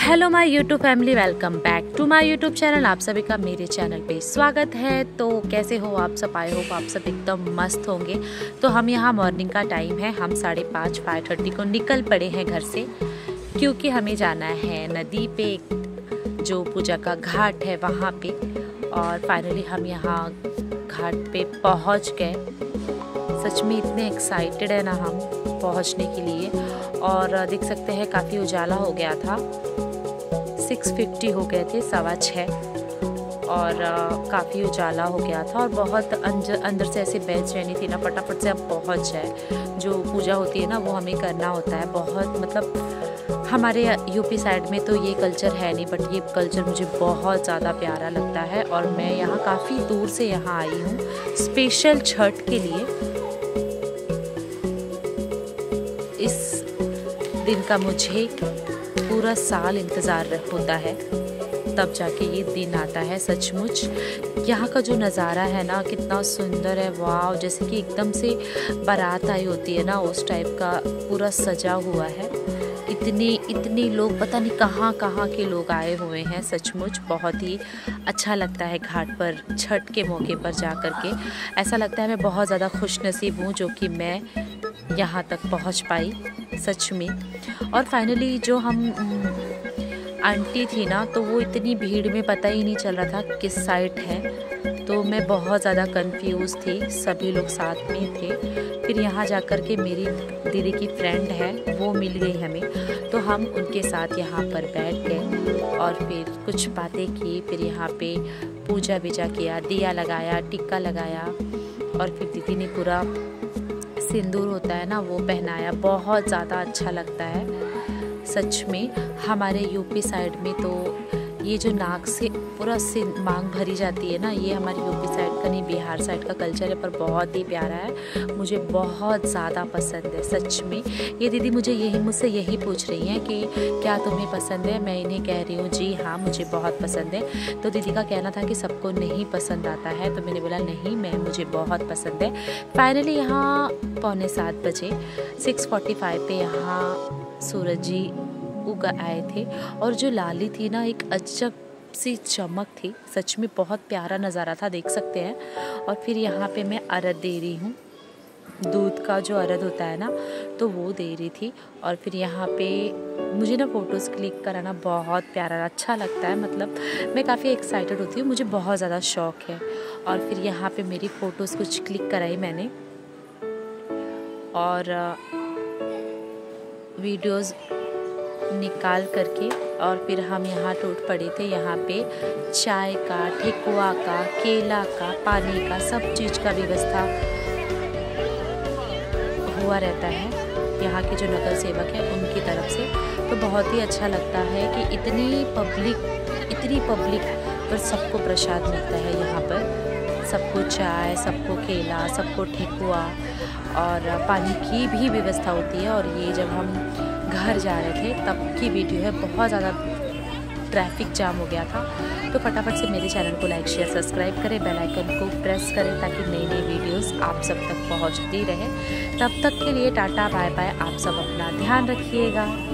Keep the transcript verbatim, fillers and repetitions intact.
Hello my YouTube family, welcome back to my YouTube channel. आप सभी का मेरे चैनल पे स्वागत है। तो कैसे हो आप सब? आई होप आप सब एकदम मस्त होंगे। तो हम यहाँ मॉर्निंग का टाइम है, हम साढ़े पाँच फाइव थर्टी को निकल पड़े हैं घर से, क्योंकि हमें जाना है नदी पे, जो पूजा का घाट है वहाँ पे। और फाइनली हम यहाँ घाट पे पहुँच गए। सच में इतने एक्साइटेड है ना हम पहुँचने के लिए। और देख सकते हैं काफ़ी उजाला हो गया था, सिक्स फिफ्टी हो गए थे, सवा छः, और काफ़ी उजाला हो गया था। और बहुत अंदर अंदर से ऐसे बेचैनी थी ना, फटाफट से हम पहुंच जाए। जो पूजा होती है ना वो हमें करना होता है। बहुत मतलब हमारे यूपी साइड में तो ये कल्चर है नहीं, बट ये कल्चर मुझे बहुत ज़्यादा प्यारा लगता है। और मैं यहाँ काफ़ी दूर से यहाँ आई हूँ स्पेशल छठ के लिए। इस दिन का मुझे पूरा साल इंतज़ार होता है, तब जाके ये दिन आता है। सचमुच यहाँ का जो नज़ारा है ना कितना सुंदर है, वाव! जैसे कि एकदम से बारात आई होती है ना, उस टाइप का पूरा सजा हुआ है। इतने इतने लोग, पता नहीं कहाँ कहाँ के लोग आए हुए हैं। सचमुच बहुत ही अच्छा लगता है घाट पर छठ के मौके पर जा कर के। ऐसा लगता है मैं बहुत ज़्यादा खुशनसीब हूँ जो कि मैं यहाँ तक पहुँच पाई, सच में। और फाइनली जो हम आंटी थी ना, तो वो इतनी भीड़ में पता ही नहीं चल रहा था किस साइड है, तो मैं बहुत ज़्यादा कंफ्यूज थी। सभी लोग साथ में थे। फिर यहाँ जाकर के मेरी दीदी की फ्रेंड है वो मिल गई हमें, तो हम उनके साथ यहाँ पर बैठ गए और फिर कुछ बातें की। फिर यहाँ पे पूजा बीजा किया, दिया लगाया, टिक्का लगाया, और फिर दीदी ने पूरा सिंदूर होता है ना वो पहनाया। बहुत ज़्यादा अच्छा लगता है सच में। हमारे यूपी साइड में तो ये जो नाक से पूरा सिन मांग भरी जाती है ना, ये हमारे यूपी साइड का नहीं, बिहार साइड का कल्चर है, पर बहुत ही प्यारा है। मुझे बहुत ज़्यादा पसंद है सच में। ये दीदी मुझे यही मुझसे यही पूछ रही हैं कि क्या तुम्हें पसंद है। मैं इन्हें कह रही हूँ जी हाँ मुझे बहुत पसंद है। तो दीदी का कहना था कि सबको नहीं पसंद आता है, तो मैंने बोला नहीं, मैं मुझे बहुत पसंद है। फाइनली यहाँ पौने सात बजे सिक्स फोर्टी फाइव पे यहाँ सूरज जी उग आए थे। और जो लाली थी ना, एक अजब सी चमक थी, सच में बहुत प्यारा नज़ारा था, देख सकते हैं। और फिर यहाँ पे मैं अरद दे रही हूँ, दूध का जो अरद होता है ना, तो वो दे रही थी। और फिर यहाँ पे मुझे ना फ़ोटोज़ क्लिक कराना बहुत प्यारा अच्छा लगता है। मतलब मैं काफ़ी एक्साइटेड होती हूँ, मुझे बहुत ज़्यादा शौक़ है। और फिर यहाँ पे मेरी फ़ोटोज़ कुछ क्लिक कराई मैंने, और वीडियोज़ निकाल करके। और फिर हम यहाँ टूट पड़े थे। यहाँ पे चाय का, ठेकुआ का, केला का, पानी का, सब चीज़ का व्यवस्था हुआ रहता है यहाँ के जो नगर सेवक हैं उनकी तरफ से। तो बहुत ही अच्छा लगता है कि इतनी पब्लिक इतनी पब्लिक पर सबको प्रसाद मिलता है यहाँ पर। सबको चाय, सबको केला, सबको ठेकुआ और पानी की भी व्यवस्था होती है। और ये जब हम घर जा रहे थे तब की वीडियो है, बहुत ज़्यादा ट्रैफिक जाम हो गया था। तो फटाफट से मेरे चैनल को लाइक शेयर सब्सक्राइब करें, बेल आइकन को प्रेस करें ताकि नई नई वीडियोस आप सब तक पहुंचती रहे। तब तक के लिए टाटा बाय बाय। आप सब अपना ध्यान रखिएगा।